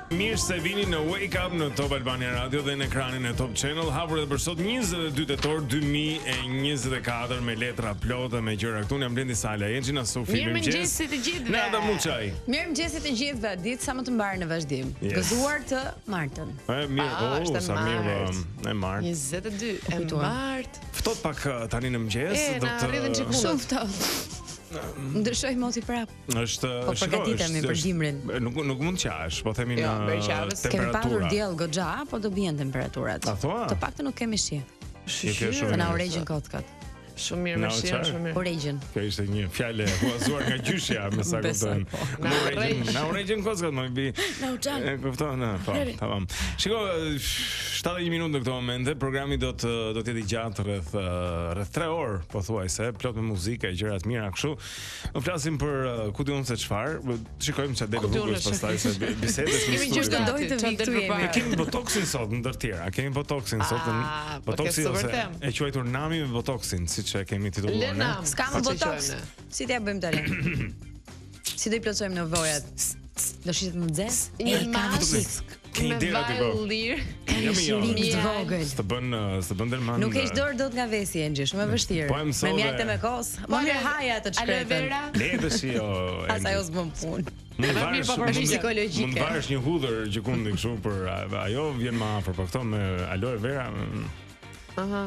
Mirë se vini në Wake Up në Top Albania Radio dhe në ekranin e Top Channel. Hapur edhe për sot 22 tetor 2024 me letra plotë me gjëra këtu. Jam Blendi Sala, Jengjina Sofi. Mirëmëngjes të gjithëve. Nada Muçaj. Mirëmëngjes të gjithëve. Ditë sa më të mbarë në vazhdim. Gëzuar të martën. Mirë, sa mirë e martë. 22 e martë. Ftohtë pak tani në mëngjes, do të rridhen çikullët. Shumë ftohtë. Ndryshoj moti prap. Është, po përgatitemi për dimrin. Nuk mund të qash, po themi në temperaturë. Kemi pasur diell goxha, po do bien temperaturat. Të paktën nuk kemi shi. Shumë. Na urrejën kotkat. Shumë mirë, më shih, shumë mirë. Urrejën. Kjo ishte një fjalë huazuar nga gjyshja, me sa kupton. Na urrejën kotkat, më bi. Na uçan. E kupton, po, tamam. Shiko, 71 minutë në këtë moment, programi do të jetë i gjatë rreth 3 orë, pothuajse, plot me muzikë e gjëra të mira kështu. Ne flasim për ku diun se çfarë, shikojmë çfarë del rrugës pastaj se bisedës me studio. Kemi që ndoj të vi këtu jemi. Ne kemi botoksin sot ndër tjera. Kemi botoksin sot. Botoksin e quajtur Nami me botoksin, siç e kemi titulluar. S'kam botoks. Si t'ja bëjmë tani? Si do i plotësojmë nevojat? Do shihet më nxehtë? Një mask. Ke ide aty po? Një shiring të vogël. S'të bën delman. Nuk heq dorë dot nga vesi Engji, shumë e vështirë. Me mjete me kos. Po mirë haja të çkretën. Le të shijo. As ajo s'bën punë. Mund psikologjike. Mund varesh një hudhër gjikundi kështu për ajo vjen më afër, por këto me aloe vera. Aha.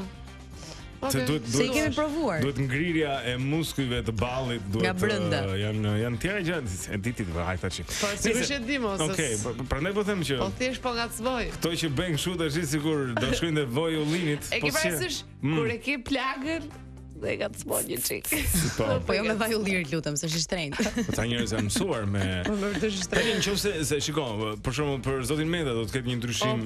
Se se i kemi provuar. Duhet ngrirja e muskujve të ballit, duhet janë tjera gjë, e ditit haj tash. Po sigurisht e di mos. Okej, prandaj po them që po thjesht po ngacmoj. Kto që bëjnë kështu tash sigur do shkojnë te voj ullinit, po si. E ke parasysh kur e ke plagën dhe ngacmoj një çik. Po jo me vaj ullirit lutem, se është i shtrenjtë. Po ta njerëz janë mësuar me. Po më vërtet është shtrenjtë. Nëse se shikoj, për shembull për zotin Meta do të ketë një ndryshim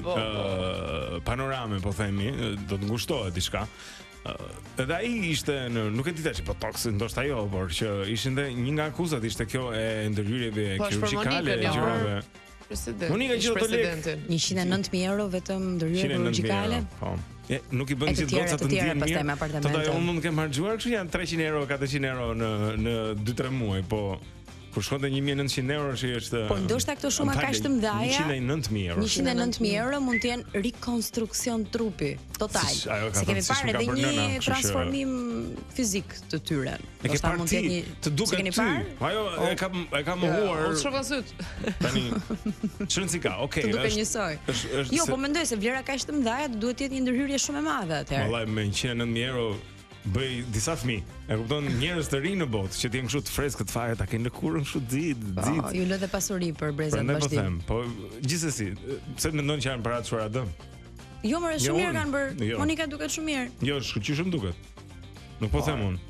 panorame, po themi, do të ngushtohet diçka. Edhe ai ishte nuk e di tash botox, ndoshta jo, por që ishin dhe një nga akuzat ishte kjo e ndërhyrjeve kirurgjikale e gjërave. Monika që do të lekë 109.000 euro vetëm ndërhyrje kirurgjikale. Po. Nuk i bën gjithë gocat të ndjen mirë. Totaj unë mund të kem harxuar kështu janë 300 euro, 400 euro në 2-3 muaj, po kur shkonte 1900 euro që është. Po ndoshta këto shuma kaq të mëdha. 109.000 euro. 109.000 euro mund të jenë rekonstruksion trupi total. Se kemi parë edhe një transformim fizik të tyre. Ndoshta mund të jetë të duket ty. Ajo e ka mohuar. Shofa syt. Tani çon si ka, okay. Të duket njësoj. Jo, po mendoj se vlera kaq të mëdha duhet të jetë një ndërhyrje shumë e madhe atëherë. Vallai me 109.000 euro bëj disa fëmijë. E kupton njerëz të rinj në botë që të jenë kështu të freskët fare, ta kenë lëkurën kështu xit. Ju lë dhe pasuri për brezat vazhdim. Po gjithsesi, pse mendon që janë para çfarë dëm? Jo, më shumë mirë kanë bër. Monika duket shumë mirë. Jo, shkëlqyshëm duket. Nuk po them unë.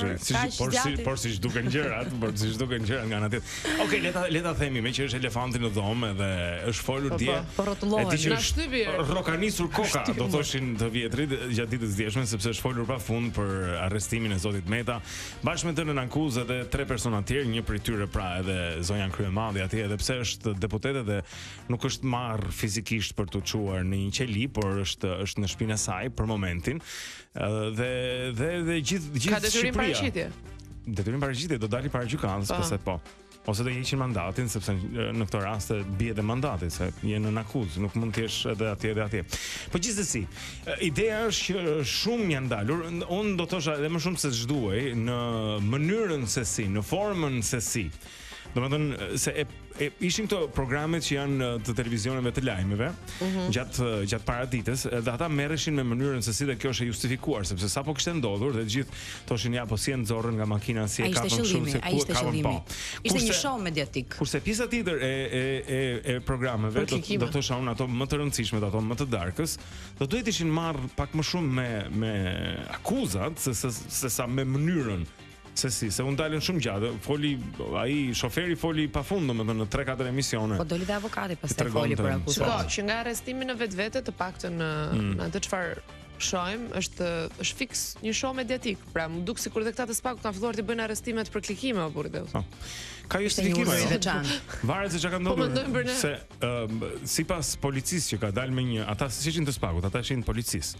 Por si duken gjërat, nga ana tjetër. Okej, le ta themi me që është elefanti në dhomë dhe është folur dje. Po rrotullohet. Na shtypi. Rokanisur koka, do thoshin të vjetrit gjatë ditës djeshme sepse është folur pafund për arrestimin e zotit Meta, bashkë me të nën akuzë dhe 3 persona të tjerë, një prej tyre pra edhe zonja Kryemandi atje, edhe pse është deputete dhe nuk është marr fizikisht për të çuar në një qeli, por është në shtëpinë e saj për momentin. Dhe gjithë paraqitje. Detyrim paraqitje do dali para gjykatës, pastaj po. Ose do heqin mandatin sepse në këtë rast bie edhe mandati se je në akuzë, nuk mund të jesh edhe atje. Po gjithsesi, ideja është që shumë janë dalur, unë do thosha edhe më shumë se ç'duaj në mënyrën se si, në formën se si. Domethënë se ishin këto programet që janë të televizioneve të lajmeve gjatë paraditës, dhe ata merreshin me mënyrën se si dhe kjo është e justifikuar sepse sapo kishte ndodhur dhe gjithë thoshin ja po si e nxorrën nga makina si e kapën shumë se ku ka po. Ishte një show mediatik. Kurse pjesa tjetër e programeve do thosha unë ato më të rëndësishme, ato më të darkës, do duhet ishin marr pak më shumë me akuzat se sa me mënyrën. Se unë dalën shumë gjatë, ai shoferi foli pafund domethënë në 3-4 emisione. Po doli dhe avokati pastaj foli për akuzat. Shiko, që nga arrestimi në vetvete të paktën në atë çfarë shohim është fiks një show mediatik. Pra më duk sikur dhe këta të spaku kanë filluar të bëjnë arrestimet për klikime o burrë. Ka justifikim varet se çka ka ndodhur. Se sipas policisë që ka dalë me një, ata ishin të spagut, ata ishin policisë.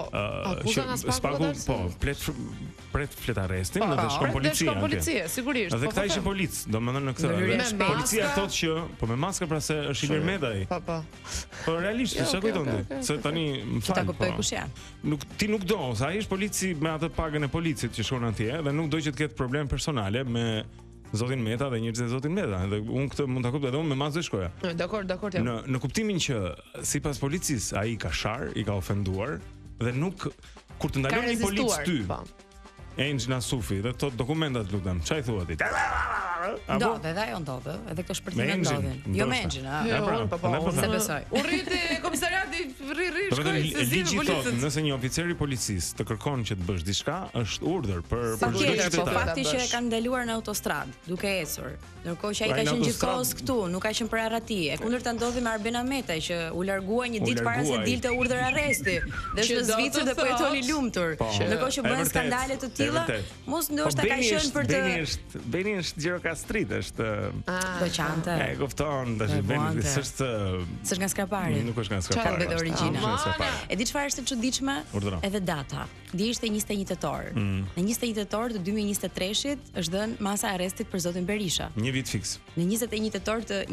Spagu pret flet arrestin, dhe shkon policia. Policia, sigurisht. Dhe këta ishin policë, domethënë në këtë. Policia thotë që po me maskë pra se është Ilir Meta ai. Po realisht çka kujton ti? Se tani më fal. Ta kuptoj kush janë. Ti nuk do, sa ai është polici me atë pagën e policit që shkon atje dhe nuk do që të ketë problem personale me zotin Meta dhe njerëzit e zotin Meta. Dhe unë këtë mund ta kuptoj, edhe unë me mas do shkoja. Dakor, jam. Në kuptimin që sipas policisë ai ka shar, i ka ofenduar dhe nuk kur të ndalon një polic ty. Engjina Sufi dhe to dokumentat lutem. Çfarë thua ti? Do, edhe ajo ndodhe, edhe këto shpërthime ndodhin. Jo me engjin, se besoj. U rriti komisariati, shkoi se ligji thotë, nëse një oficer i policisë të kërkon që të bësh diçka, është urdhër për çdo qytetar. Po fakti që e kanë ndaluar në autostradë, duke ecur, ndërkohë që ai ka qenë gjithkohës këtu, nuk ka qenë për arrati. E kundërta ndodhi me Arben Ahmetaj që u largua një ditë para se dilte urdhër arresti dhe është zvicur dhe po jetoni lumtur. Ndërkohë që bën skandale të tilla, mos ndoshta ka qenë për të Beni është Gjirokastrit, është doçante. E kupton, tash Beni s'është nga Skrapari. Nuk është nga Skrapari. Ka origjina. E di çfarë është e çuditshme? Edhe data. Dje ishte 21 tetor. Në 21 tetor të 2023-shit është dhënë masa e arrestit për zotin Berisha. Një vit fiks. Në 21 tetor të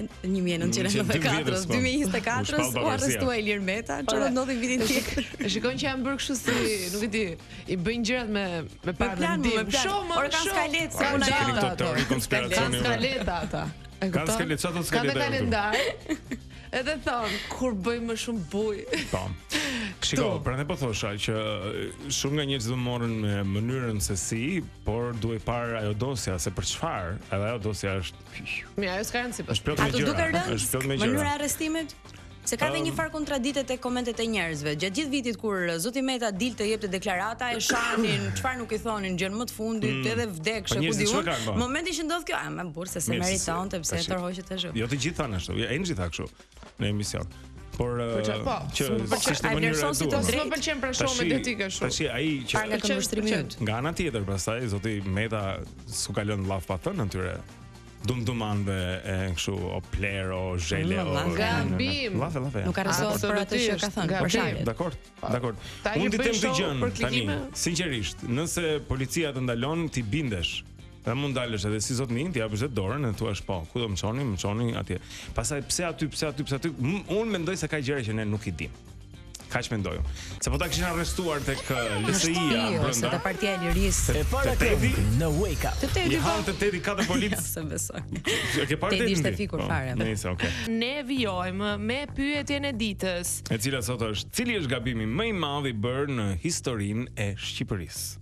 1994-s, 2024-s u arrestua Ilir Meta, çfarë ndodhi vitin tjetër. Shikon që janë bërë kështu si, nuk e di, i bëjnë gjërat me plan. Shumë, or kanë skalet, se unë ajo. Kanë skaleta ata. Kanë skalet, çfarë do skaleta? Kanë kalendar. Edhe thon, kur bëjmë më shumë bujë. Po. Shiko, prandaj po thosha që shumë nga njerëzit do morën me mënyrën se si, por duhet parë ajo dosja se për çfarë, edhe ajo dosja është. Mirë, ajo s'ka rëndësi. Është plot me gjëra. Është plot me gjëra. Mënyra e arrestimit? Se ka dhe një farë kontradikte te komentet e njerëzve. Gjatë gjithë vitit kur zoti Meta dilte të jepte deklarata, e shanin, çfarë nuk i thonin gjën më të fundit, edhe vdekshë, ku diun. Momenti që ndodh kjo, më burse se meritonte pse e tërhoqet ashtu. Jo të gjithë thanë ashtu, e gjithë tha kështu në emision. Por që sistemi mënyra e duhet. Nuk pëlqen për shumë mediatike shumë. Tash ai që nga ana tjetër pastaj zoti Meta s'u ka lënë llaf pa thënë atyre dumdumanve e kështu o pler o zhele o gabim. Nuk arrestohet për atë që ka thënë. Dakor. Unë të them të gjën tani, sinqerisht, nëse policia të ndalon ti bindesh. Dhe mund dalësh edhe si zotnin, ti japësh dorën dhe thua po, ku do më çoni atje. Pastaj pse aty? Unë mendoj se ka gjëra që ne nuk i dim. Kaq mendoj. Se po ta kishin arrestuar tek LSI-ja brenda. Te Partia e Lirisë. E para në Wake Up. I hanë të tedi katër policë. Se besoj. Ke parë Tedi ishte fikur fare. Nice, okay. Ne vijojmë me pyetjen e ditës. E cila sot është: cili është gabimi më i madh i bërë në historinë e Shqipërisë?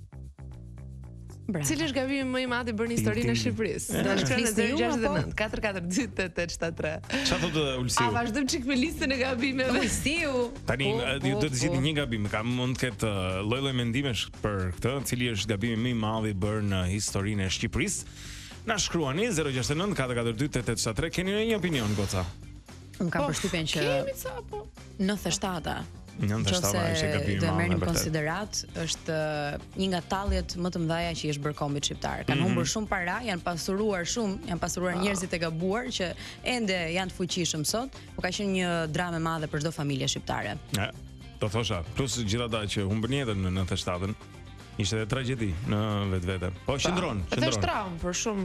Cili është gabimi më i madh i bërë në historinë e Shqipërisë? Na shkruan në 069 442 Çfarë thotë Ulsiu? A vazhdojmë çik me listën e gabimeve? Ulsiu. Tani ju do të zgjidhni një gabim, ka mund të ketë lloj-lloj mendimesh për këtë, cili është gabimi më i madh i bërë në historinë e Shqipërisë? Na shkruani 069 442 873. Keni një opinion goca? Unë kam përshtypjen që kemi ca po 97 është gabimi i madh. Merrni në konsiderat, është një nga talljet më të mëdha që është bërë kombit shqiptar. Kanë humbur shumë para, janë pasuruar njerëzit e gabuar që ende janë të fuqishëm sot, por ka qenë një dramë e madhe për çdo familje shqiptare. Do thosha, plus gjithata që humbën jetën në 97-ën, ishte edhe tragjedi në vetvete. Po qëndron. Është traumë për shumë.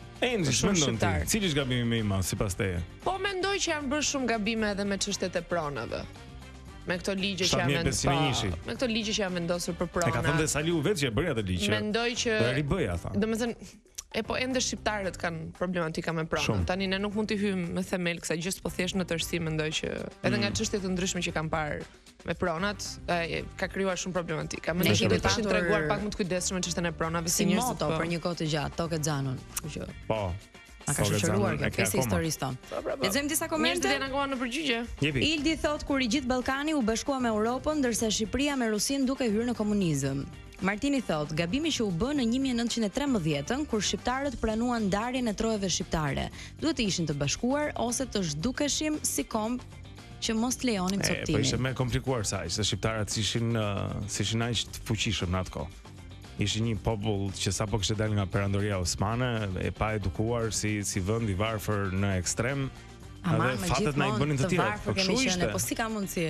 Cili është gabimi më i madh sipas teje? Po mendoj që janë bërë shumë gabime edhe me çështjet e pronave. Me këto ligje që janë vendosur për prona. E ka thënë Saliu vetë që e bëri atë ligj. Mendoj që do e ribëja tha. Domethënë po ende shqiptarët kanë problematika me pronën. Tani ne nuk mund të hyjmë me themel kësaj gjë, po thjesht në tërësi mendoj që edhe nga çështjet të ndryshme që kanë parë me pronat ka krijuar shumë problematika. Mendoj që duhet të ishin treguar pak më të kujdesshëm në çështjen e pronave si njerëzit për një kohë të gjatë, tokë xhanun, kështu që. Po. A ka shoqëruar kjo pjesë historisë tonë. Lexojmë disa komente. Njerëzit janë ankohen në përgjigje. Ildi thot kur i gjithë Ballkani u bashkua me Europën, ndërsa Shqipëria me Rusin duke hyrë në komunizëm. Martini thot, gabimi që u bë në 1913-ën kur shqiptarët pranuan ndarjen e trojeve shqiptare, duhet të ishin të bashkuar ose të zhdukeshim si komb që mos të lejonin coptimin. Po ishte më komplikuar sa, se shqiptarët ishin aq të fuqishëm në atë kohë. ishin një popull që sapo kishte dalë nga perandoria osmane, e pa edukuar si vend i varfër në ekstrem. Ama fatet na I bënin të tjerë. Po kemi qenë, po si ka mundësi?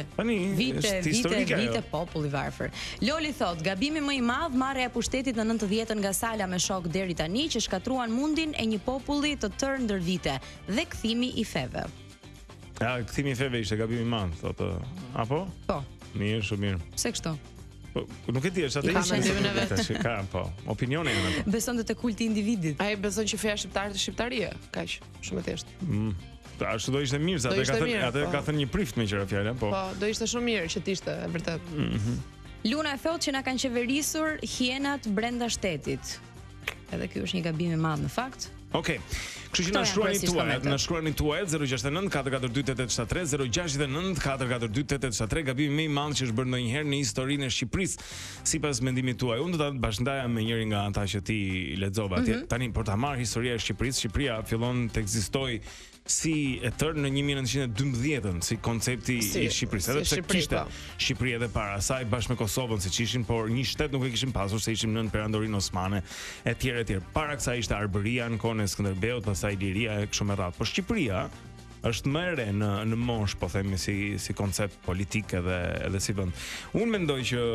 Vite popull I varfër. Loli thot, gabimi më I madh marrja e pushtetit në 90-ën nga Sala me shok deri tani që shkatruan mundin e një populli të tërë ndër vite dhe kthimi I feve. Ja, kthimi I feve ishte gabimi I madh, thotë. Apo? Po. Mirë, shumë mirë. Pse kështu? Po, nuk e di, është atë ka, po, opinione janë ato. Beson te kulti I individit. Ai beson që feja shqiptare të shqiptaria, kaq, shumë e thjeshtë. Ashtu do ishte mirë, se atë ka thënë një prift me qëra fjalë, po. Po, do ishte shumë mirë që të ishte e vërtet. Luna e thotë që na kanë qeverisur hienat brenda shtetit. Edhe ky është një gabim I madh në fakt. Okej. Kështu që na shkruani tuaj 069 442 8873 069 442 8873 gabimi më I madh që është bërë ndonjëherë në historinë e Shqipërisë sipas mendimit tuaj. Unë do ta bashkëndaja me njërin nga ata që ti lexova atje. Tani për ta marrë historia e Shqipërisë, Shqipëria fillon të ekzistojë si e tërë në 1912-ën, si koncepti I Shqipërisë. Edhe pse kishte Shqipëri edhe para saj bashkë me Kosovën, siç ishin, por një shtet nuk e kishim pasur se ishim nën perandorinë osmane etj. Para kësaj ishte Arbëria në kohën e Skënderbeut, pastaj Liria e kështu me radhë. Por Shqipëria është më e re në moshë, po themi si koncept politik edhe si vend. Unë mendoj që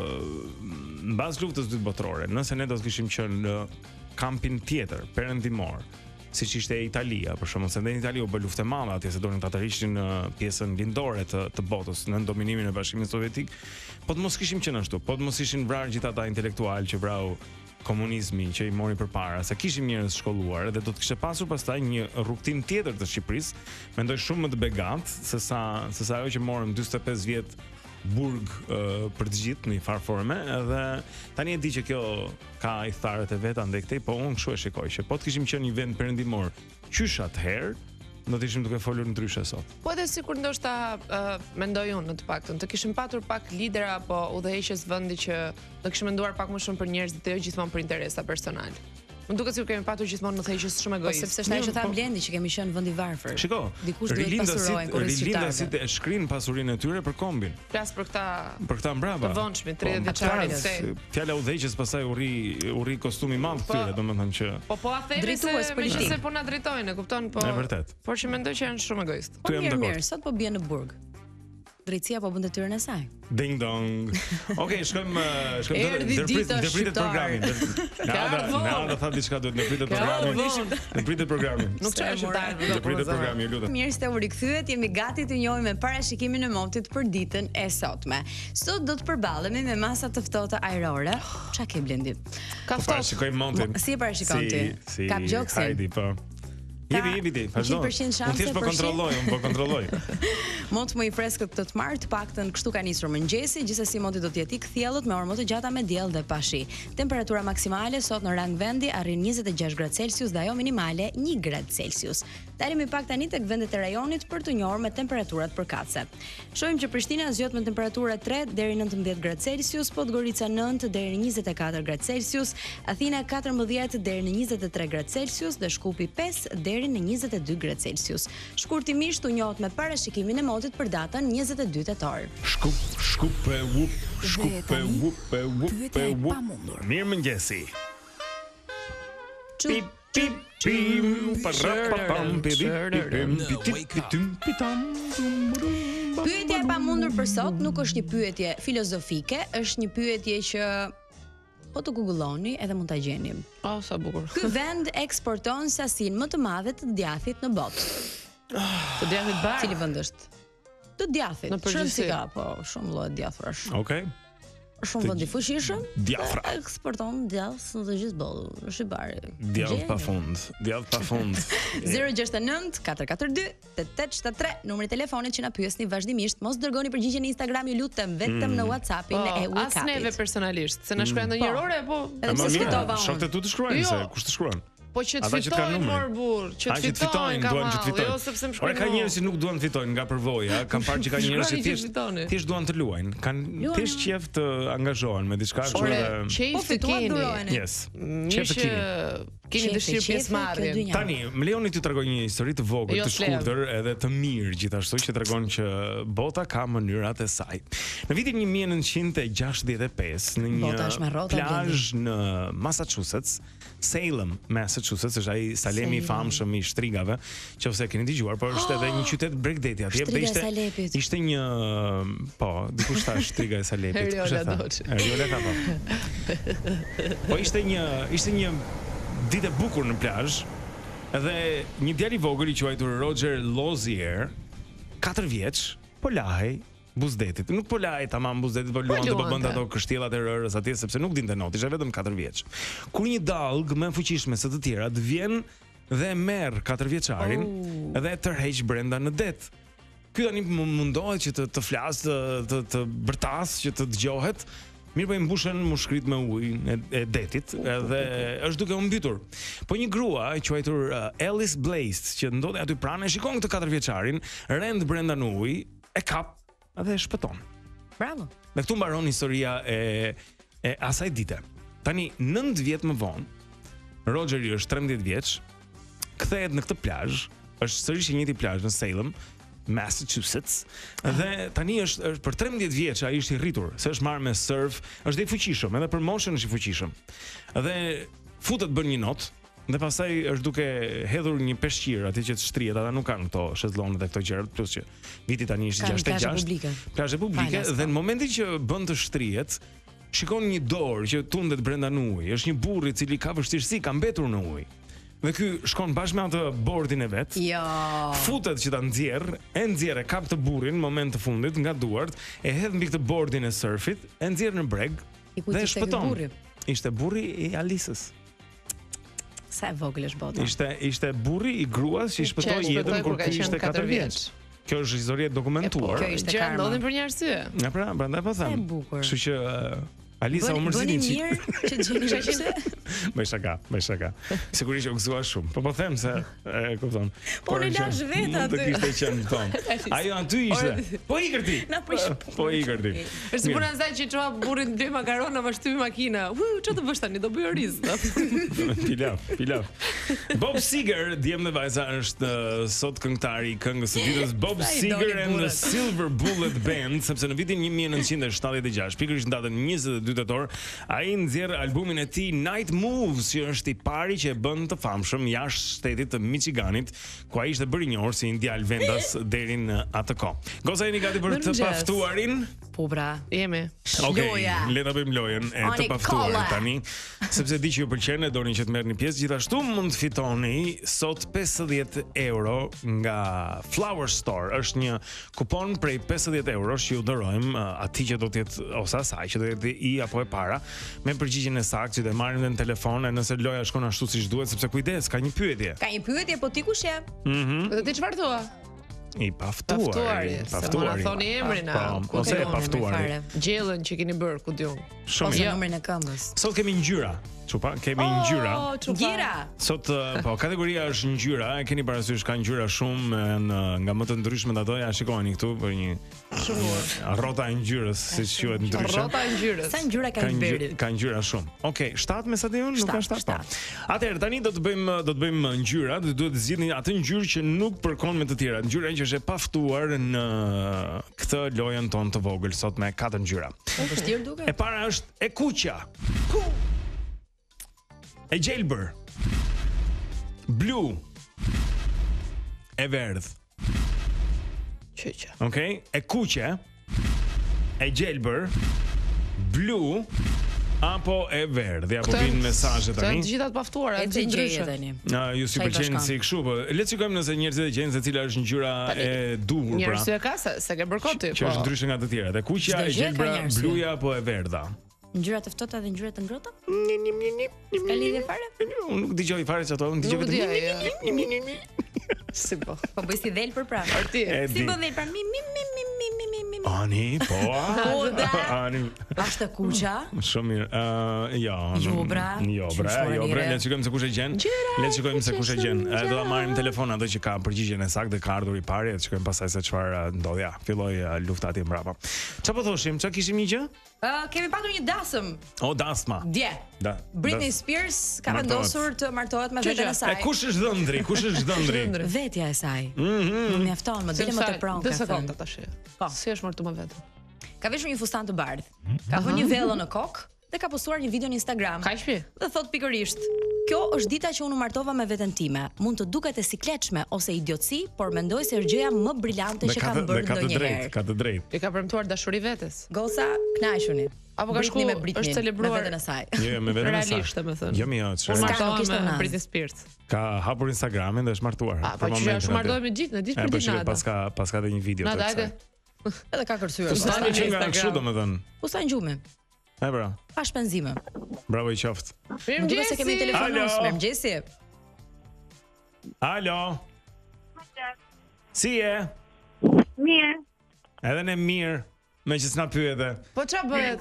mbas luftës së dytë botërore, nëse ne do të kishim qenë në kampin tjetër, perëndimor, siç ishte Italia, për shembull, se në Itali u bë luftë e madhe atje se donin ta tërhiqnin pjesën lindore të botës në dominimin e Bashkimit Sovjetik. Po të mos kishim qenë ashtu, po të mos ishin vrarë gjithë ata intelektual që vrau komunizmi që I mori përpara, se kishim njerëz shkolluar dhe do të kishte pasur pastaj një rrugtim tjetër të Shqipërisë, mendoj shumë më të begat se sa ajo që morëm 45 vjet burg për të gjithë në një farë forme, edhe tani e di që kjo ka I tharët e veta ndaj këtej, po unë kështu e shikoj që po të kishim qenë një vend perëndimor qysh atëherë, do të ishim duke folur ndryshe sot. Po edhe sikur ndoshta mendoj unë në të paktën, të kishim patur pak lidera apo udhëheqës vendi që do kishim menduar pak më shumë për njerëzit dhe jo gjithmonë për interesa personale. Më duket sikur kemi patur gjithmonë në thëjës shumë egoist. Po sepse është tha Blendi që kemi qenë vend I varfër. Shiko, dikush duhet pasurohen kur rilindasit e shkrin pasurinë e tyre për kombin. Flas për këta mbrapa. Të vonshmit 30 vjeçarit. Fjala udhëheqës pastaj urri kostumi I madh këtyre, domethënë që Po a themi se po na drejtojnë, e kupton, po. Është vërtet. Por që mendoj që janë shumë egoist. Po mirë, sot po bien në burg. Drejtësia po bën detyrën e saj. Ding dong. Okej, shkojmë ndërpritet programin. Na tha diçka duhet ndërpritet programin. Ndërpritet programin. Nuk çaj shqiptar. Ndërpritet programin, lutem. Mirë se u rikthyet, jemi gati të njohim me parashikimin e motit për ditën e sotme. Sot do të përballemi me masa të ftohta ajrore. Çka ke Blendi? Ka ftohtë. Parashikojmë motin. Si e parashikon ti? Kap gjoksin. Hajde, po. Jebi ti, vazhdo. 100% shanse po kontrolloj. Mot më I freskët të marr, të paktën kështu ka nisur mëngjesi, gjithsesi moti do të jetë I kthjellët me orë më të gjata me diell dhe pa shi. Temperatura maksimale sot në rang vendi arrin 26 gradë Celsius dhe ajo minimale 1 gradë Celsius. Dalemi pak tani tek vendet e rajonit për të njohur me temperaturat përkatëse. Shohim që Prishtina zgjot me temperatura 3 deri 19 gradë Celsius, Podgorica 9 deri 24 gradë Celsius, Athina 14 deri në 23 gradë Celsius dhe Shkupi 5 deri në 22 gradë Celsius. Shkurtimisht u njohët me parashikimin e motit për datën 22 tetor. Mirëmëngjesi. Pip pip pim parapam pim. Pyetja e pamundur për sot nuk është një pyetje filozofike, është një pyetje që po të googloni edhe mund ta gjeni. Sa bukur. Ky vend eksporton sasinë më të madhe të djathit në botë. Të djathit bar. Cili vend është? Të djathit. Në përgjithësi. Po, shumë lloje djathrash. Okej. Shumë vend I fuqishëm. Djathra. Eksporton djath në të gjithë botën. Është I bari. Djath pafund. 069 442 8873 numri I telefonit që na pyesni vazhdimisht. Mos dërgoni përgjigje në Instagram, ju lutem, vetëm në WhatsAppin e Wake As neve personalisht, se na shkruan ndonjëherë orë, po. Edhe pse fitova unë. Shokët tu të shkruajnë se kush të shkruan. Po që të fitojnë mor burr, që të fitojnë, duan që të fitojnë. Jo sepse më shkruajnë. Ka njerëz që nuk duan të fitojnë nga përvoja, kam parë që ka njerëz që thjesht duan të luajnë, kanë thjesht qejf të angazhohen me diçka kështu edhe qejf të keni. Yes. Qejf të keni. keni dëshirë pjesëmarrje. Tani, më lejoni t'ju tregoj një histori të vogël, të shkurtër, edhe të mirë gjithashtu, që tregon që bota ka mënyrat e saj. Në vitin 1965, në një plazh në Massachusetts, Salem, Massachusetts, është ai Salemi i famshëm i shtrigave, nëse keni dëgjuar, por është edhe një qytet bregdeti atje, dhe ishte një, po, dikush tha shtriga e Salepit. Eriola Doçi. Po ishte një ditë e bukur në plazh, edhe një djalë i vogël i quajtur Roger Lozier, 4 vjeç, po lahej buzdetit. Nuk po lahej tamam buzdetit, po luante, po bënte ato kështjellat e rërës atje sepse nuk dinte not, ishte vetëm 4 vjeç. Kur një dallg më e fuqishme se të tjerat vjen dhe merr 4 vjeçarin dhe e tërheq brenda në det. Ky tani mundohet që të flas, të bërtas, që të dëgjohet. Mirë, po i mbushën mushkrit me ujë e detit, edhe është duke u mbytur. Po një grua e quajtur Alice Blaze, që ndodhej aty pranë, shikon këtë 4 vjeçarin, rend brenda në ujë, e kap dhe e shpëton. Bravo. Dhe këtu mbaron historia e asaj dite. Tani 9 vjet më vonë, Rogeri është 13 vjeç, kthehet në këtë plazh, është sërish i njëjti plazh në Salem, Massachusetts, dhe tani është për 13 vjeç ai ishte i rritur, se është marrë me surf, është i fuqishëm, edhe për moshën është i fuqishëm. Dhe futet bën një not, dhe pastaj është duke hedhur një peshqir aty që të shtrihet, ata nuk kanë këto shezllonet e këto gjërat, plus që viti tani ishte 66. Plazhe publike, dhe në momentin që bën të shtrihet, shikon një dorë që tundet brenda në ujë. Është një burr i cili ka vështirësi, ka mbetur në ujë. Dhe ky shkon bashkë me atë bordin e vet. Jo. Futet që ta nxjerr, e kap të burrin në moment të fundit nga duart, e hedh mbi këtë bordin e surfit, e nxjerr në breg dhe e shpëton. Ishte burri i Alisës. Sa e vogël është bota. Ishte burri i gruas që i shpëtoi jetën kur ky ishte 4 vjeç. Kjo është histori e dokumentuar. Kjo ishte karma. Ndodhin për një arsye. Ja pra, prandaj po them. Kështu që Alisa u mërziti që gjeni shaqe. Bëj shaka. Sigurisht u gëzuar shumë. Po them se e kupton. Po ne lash vetë aty. Të kishte qenë thon. Ajo aty ishte. Po ikër ti. Po ikër ti. Është puna asaj që çova burrin 2 makarona, më shtypi makina. Ç'o të bësh tani? Do bëj oriz. Pilaf. Bob Seger, djem dhe vajza, është sot këngëtari i këngës së ditës, Bob Seger and the Silver Bullet Band, sepse në vitin 1976, pikërisht në datën 22 tetor, ai nxjerr albumin e tij Night Moves, që është i pari që e bën të famshëm jashtë shtetit të Michiganit, ku ai ishte bërë i njohur si një djalë vendas deri në atë kohë. Goza, jeni gati për të paftuarin? Po bra, jemi. Okej, le ta bëjmë lojën e të paftuarit tani, sepse di që ju pëlqen, doni që të merrni pjesë, gjithashtu mund të fitoni sot 50 euro nga Flower Store. Është një kupon prej 50 eurosh që ju dorojmë atij që do të jetë ose asaj që do të jetë i apo e para, me përgjigjen e saktë që të marrim në telefon, nëse loja shkon ashtu siç duhet, sepse kujdes, ka një pyetje. Ka një pyetje, po ti kush je? Do të çfarë thua? I paftuari. Na thoni emrin ose e paftuari. Gjellën që keni bër, ku diun. Ose numrin e këmbës. Sot kemi ngjyra. Çupa, kemi ngjyra. Ngjyra. Sot po kategoria është ngjyra, e keni parasysh ka ngjyra shumë nga më të ndryshmet ato, ja shikoni këtu për një rrota e ngjyrës, siç quhet ndryshe. Rrota e ngjyrës. Sa ngjyra ka Iberi? Ka ngjyra shumë. Okej, 7 me sa di unë, nuk ka 7. Atëherë tani do të bëjmë ngjyra, duhet të zgjidhni atë ngjyrë që nuk përkon me të tjerat. Ngjyra që është e paftuar në këtë lojën tonë të vogël sot me 4 ngjyra. Vështirë duket. E para është e kuqja. E gjelbër, blu, e verdh. Qeqe. Okej, e kuqe, e gjelbër, blu apo e verdh. Ja po vinë mesazhe tani. Të gjitha të paftuara, të ndryshme tani. Ju si pëlqen si kështu, po le të shikojmë nëse njerëzit e gjejnë se cila është ngjyra e duhur pra. Njerëzit e ka se ke bërë koti. Që është ndryshe nga të tjerat. E kuqja, e gjelbra, bluja apo e verdha. Ngjyrat e ftohta dhe ngjyrat e ngrohta? Ka lidhje fare? Unë nuk dëgjoj fare çato, unë dëgjoj vetëm. Si po. Po bëj si dhël për prapë. Arti. Si po dhël pra mi. Ani, po. Ani. Ashtë kuqa. Shumë mirë. Jo. Jobra. Jo, le të shikojmë se kush e gjen. Le të shikojmë se kush e gjen. Do ta marrim telefon ato që ka përgjigjen e saktë, ka ardhur i pari, të shikojmë pastaj se çfarë ndodh. Ja, filloi lufta aty mbrapa. Çfarë po thoshim? Çfarë kishim një gjë? Kemi patur një dasëm. O, dasma. Dje. Britney Spears ka vendosur të martohet me veten e saj. Kush është dhëndri? Kush është dhëndri? Vetja e saj. Më mjafton, më dile më të pronë. 2 sekonda tash. Po, si është martu me veten? Ka veshur një fustan të bardhë. Ka vënë një vellë në kokë dhe ka postuar një video në Instagram. Ka shpi? Dhe thot pikërisht: "Kjo është dita që unë u martova me veten time. Mund të duket e sikletshme ose idiotsi, por mendoj se është gjëja më brillante që kam bërë ndonjëherë." Ka të drejtë. I ka premtuar dashuri vetes. Goca, kënaquni. Apo ka shku me Britney, është celebruar me veten e saj. Jo, me veten e saj. Realisht, domethënë. Jo, Po martohet me Britney Spears. Ka hapur Instagramin dhe është martuar. Po që është martohet me gjithë, në ditë për ditë nata. Paska edhe një video të kësaj. Edhe ka kërcyer. Postani që nga kështu domethënë. Postan gjumi. E bra. Pa shpenzime. Bravo i qoftë. Mirëmëngjes, se kemi telefonuar. Mirëmëngjes. Alo. Si je? Mirë. Edhe ne mirë, me që s'na pyete. Po ç'a bëhet?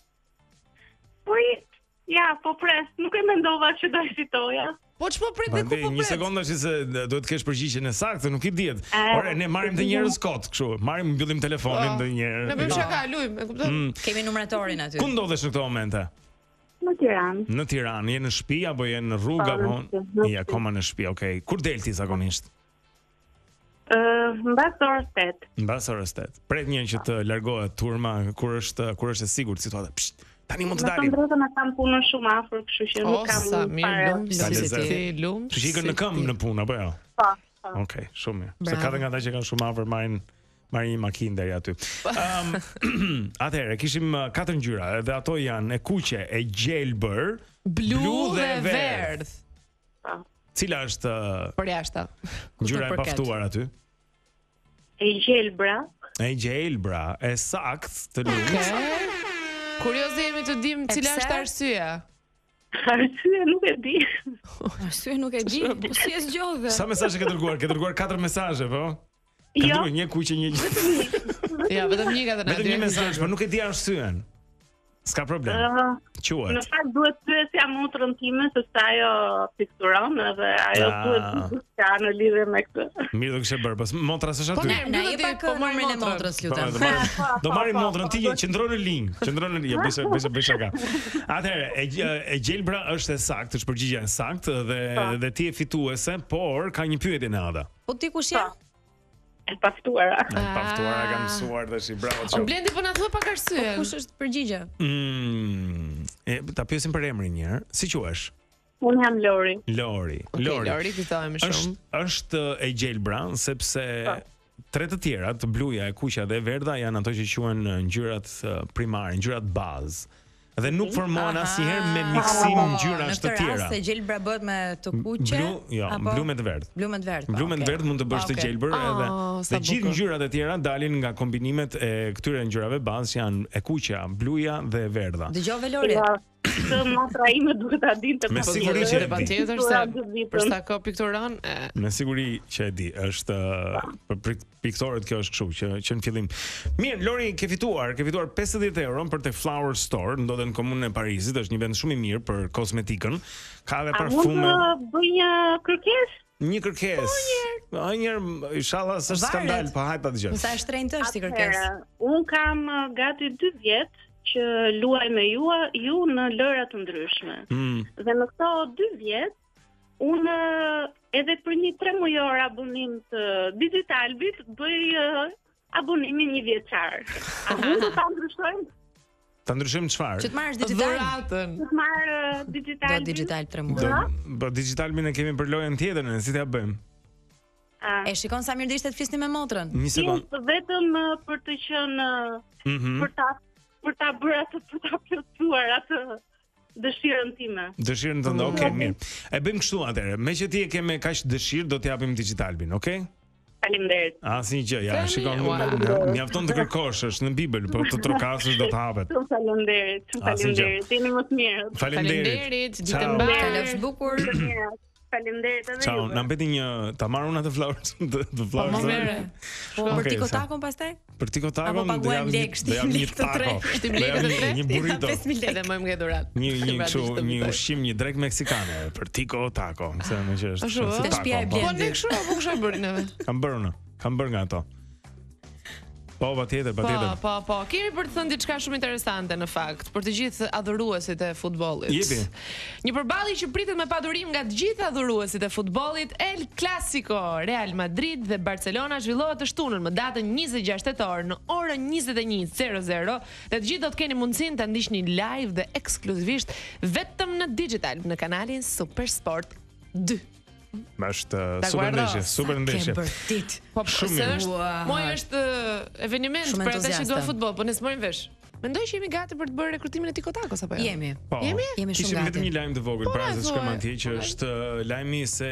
Po pres, nuk e mendova që do fitoja. Po ç'po prit dhe ku po prit? Një sekondë që se duhet të kesh përgjigjen e saktë, nuk i diet. Ore, ne marrim të njerëz kot, kështu. Marrim mbyllim telefonin ndonjëherë. Ne bëjmë shaka, lujm, e kupton? Kemi numëratorin aty. Ku ndodhesh në këto momente? Në Tiranë. Në Tiranë, je në shtëpi apo je në rrugë apo je akoma në shtëpi? Okej. Kur del ti zakonisht? Mbas orës 8. Mbas orës 8. Pret një që të largohet turma kur është e sigurt situata. Tani mund të dalim. Në drejtën e kam punën shumë afër, kështu që nuk kam lum. Që ikën në këmbë në punë apo jo? Po. Okej, shumë mirë. Se ka dhe nga ata që kanë shumë afër marrin një makinë deri aty. Atëherë kishim 4 ngjyra, dhe ato janë e kuqe, e gjelbër, blu dhe verdh. Cila është përjashta? Ngjyra e paftuar aty? E gjelbra. E gjelbra, e saktë të lumtur. Kurioz jemi të dim cila është arsyeja. Arsyeja nuk e di. Arsyeja nuk e di. Po si e zgjodhe? Sa mesazhe ke dërguar? Ke dërguar 4 mesazhe, po? Jo. Një kuqe, një Ja, vetëm një ka dhënë. Vetëm një mesazh, por nuk e di arsyeën. S'ka problem. Quhet. Në fakt duhet pyesja motrën time se sa ajo pikturon dhe ajo duhet diçka në lidhje me këtë. Mirë do kishe bërë, pas motra s'është aty. Po ne jep pak numrin e motrës, lutem. Do marrim motrën ti, qëndron në linj. Qëndron në linj, bëj shaka. Atëherë, e gjelbra është e saktë, është përgjigjja e saktë dhe ti je fituese, por ka një pyetje në Ada. Po ti kush je? E paftuara. Paftuara kam mësuar tash, bravo çau. Blendi po na thua pak arsye. Kush është përgjigje? Ta pyesim për emrin një herë. Si quhesh? Unë jam Lori. Lori fitohemi shumë. Është e gjelbra sepse tre të tjera, të bluja, e kuqja dhe e verdha janë ato që quhen ngjyrat primare, ngjyrat bazë. Dhe nuk formohen asnjëherë me miksim ngjyrash të tjera. Në rast se gjelbra bëhet me të kuqe, blu me të verdh. Blu me të verdh. Blu me të verdh mund të bësh të gjelbër edhe dhe gjithë ngjyrat e tjera dalin nga kombinimet e këtyre ngjyrave bazë që janë e kuqja, bluja dhe e verdha. Dëgjove Lori. Të motra ime duhet ta dinte. Me siguri që e patjetër se për sa kohë pikturon. Me siguri që e di, është për piktorët kjo është kështu që në fillim. Mirë, Lori ke fituar 50 euro për tek Flower Store, ndodhet në komunën e Parisit, është një vend shumë i mirë për kozmetikën. Ka edhe parfume. Mund të bëj një kërkesë? Një kërkesë. Njëherë, inshallah s'është skandal, po hajt ta dëgjoj. Sa shtrenjtë është si kërkesë? Un kam gati 2 vjet që luaj me ju në lëra të ndryshme. Dhe në këto 2 vjet unë edhe për një 3 mujor abonim të Digitalbit bëj abonimin 1 vjeçar. A mund të ta ndryshojmë? Ta ndryshojmë çfarë? Që të marrësh digital. Të marr digital. Do digital 3 muaj. Po Digitalbin e kemi për lojën tjetër, ne si ta bëjmë? E shikon sa mirë do ishte të flisni me motrën. Një sekond. Vetëm për të qenë për ta bërë atë, për ta plotësuar atë dëshirën time. Dëshirën tënde, okay, mirë. E bëjmë kështu atëherë. Me që ti e ke me kaq dëshirë, do t'japim Digitalbin, okay? Faleminderit. Asnjë gjë, ja, shikon, mjafton të kërkosh, është në Bibël, po të trokasësh do të hapet. Faleminderit. Jeni më të mirë. Faleminderit. Ditën mbar. Kalofsh bukur. Faleminderit edhe Ciao, juve. na mbeti një ta marr unë atë flowers, të flowers. Po për tikotakon pastaj? Për tikotakon do jam një taco. Shtim lekët e tre. Një burrito. Edhe më ngjet durat. Një ushqim, një drekë meksikane për tikotaco, se më që është. Te shtëpia e Po Blendi. ne kështu apo kisha bërë neve? Kam bërë nga ato. Po, patjetër. Po. Kemi për të thënë diçka shumë interesante në fakt, për të gjithë adhuruesit e futbollit. Jepi. Një përballje që pritet me padurim nga të gjithë adhuruesit e futbollit, El Clasico, Real Madrid dhe Barcelona zhvillohet të shtunën më datën 26 tetor në orën 21:00 dhe të gjithë do të keni mundësinë ta ndiqni live dhe ekskluzivisht vetëm në digital në kanalin Super Sport 2. Është super ndeshje. Po shumë është eveniment për ata që duan futboll, po ne s'mojmë vesh. Mendoj që jemi gati për të bërë rekrutimin e tikotakos apo jo? Jemi. Jemi shumë Kishim gati. vetëm një lajm të vogël para se shkojmë atje, që është lajmi se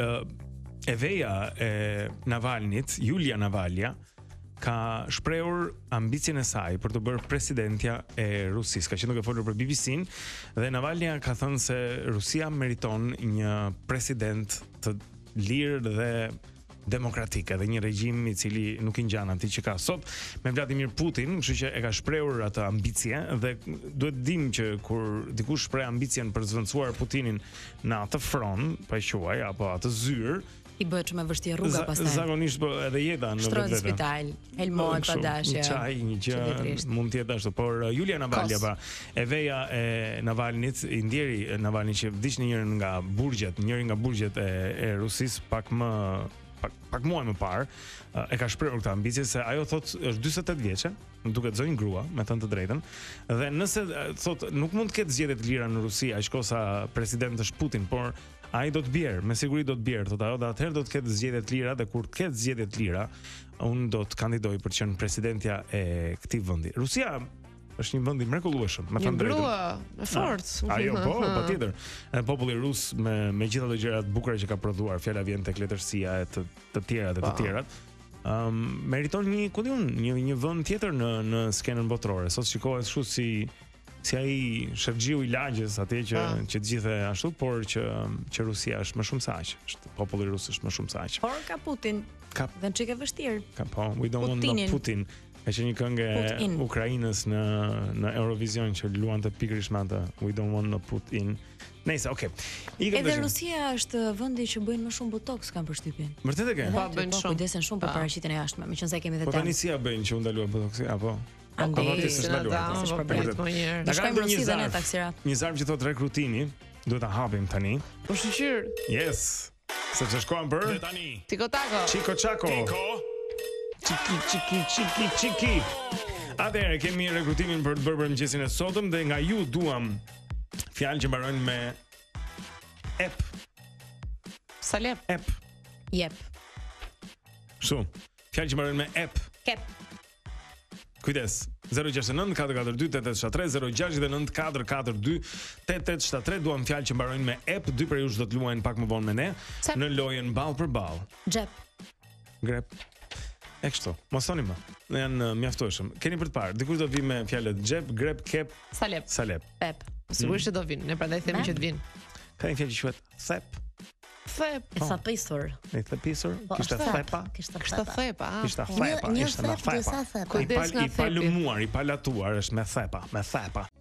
Eveja e Navalnit, Julia Navalja, ka shprehur ambicien e saj për të bërë presidentja e Rusisë. Ka qenë duke folur për BBC-n dhe Navalja ka thënë se Rusia meriton një president të lirë dhe demokratik, edhe një regjim i cili nuk i ngjan atij që ka sot me Vladimir Putin, kështu që e ka shprehur atë ambicie dhe duhet dim që kur dikush shpreh ambicien për të zvendësuar Putinin në atë front, pa quaj apo atë zyrë, I bëhet shumë e vështirë rruga pastaj. Zakonisht po edhe jeta në vetvete. Shtrohet spital, helmohet pa dashje. Çaj, një gjë mund të jetë ashtu, por Julia Navalja pa Eveja e Navalnit, i ndjeri Navalni që vdiq në njëri nga burgjet e Rusisë pak muaj më parë, e ka shprehur këtë ambicie se ajo thotë është 48 vjeçe, duket zonjë grua, me thënë të drejtën, dhe nëse thotë nuk mund të ketë zgjedhje të lira në Rusi, aq kosa president është Putin, por ai do të bjerë, me siguri do të bjerë, thotë ajo, dhe atëherë do të ketë zgjedhje të lira dhe kur të ketë zgjedhje të lira, unë do të kandidoj për të qenë presidentja e këtij vendi. Rusia është një vend i mrekullueshëm, me thënë drejtën. Një grua e fortë. Ajo po, patjetër. Populli rus me gjithë ato gjëra të bukura që ka prodhuar, fjala vjen tek letërsia e të tjerat. Meriton një vend tjetër në skenën botërore. Sot shikohet kështu si ai Shevgjiu i lagjes atje që të gjithë ashtu, por që Rusia është më shumë se aq. Populli rus është më shumë se aq. Por ka Putin. Dhe çike vështirë. Po, we don't want no Putin. Ka qenë një këngë e Ukrainës në Eurovision që luante pikërisht me atë We don't want no Putin. Nëse, okay. Edhe Rusia është vendi që bëjnë më shumë botox, kam përshtypjen. Vërtet e ke? Po, bëjnë shumë. Kujdesen shumë për paraqitjen e jashtme, meqense kemi edhe Po tani si ja bëjnë që u ndaluar botoxi apo? Është problem. Ne shkojmë Rusi dhe ne taksirat. Një zarm që thotë rekrutimi, duhet ta hapim tani. Po shiqyr. Yes. Sepse shkojmë për tani. Tikotako. Chico Chaco. Chiki. Atëherë kemi rekrutimin për të bërë për mëngjesin e sotëm dhe nga ju duam fjalë që mbarojnë me ep. Salep. Ep. Jep. Kështu. Fjalë që mbarojnë me ep. Kep. Kujdes. 069 442 8873 069 442 8873 duam fjalë që mbarojnë me ep. Dy prej jush do të luajnë pak më vonë me ne në lojën ball për ball. Xhep. Grep. E kështu, mos thoni më. Ne janë mjaftueshëm. Keni për të parë, dikush do vi me fjalët xhep, grep, kep, salep. Pep. Sigurisht që do vinë, ne prandaj themi që të vinë. Ka një fjalë që quhet thep. Thep. E thapisur. E thapisur? Kishte thepa. Kishte thepa. Ishte na thepa. Kujdes nga I palumuar, i palatuar është me thepa,